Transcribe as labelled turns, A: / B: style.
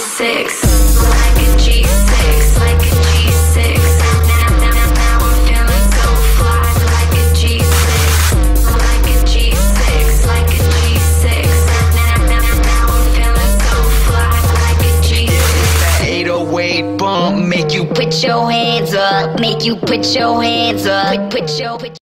A: G6, like a G6, like a G6. Now I'm feeling so fly, like a G6, like a G6, like a G6. Now I'm feeling so fly, like a G6.
B: That 808 bump make you
C: Put your hands up, make you put your hands up. Put your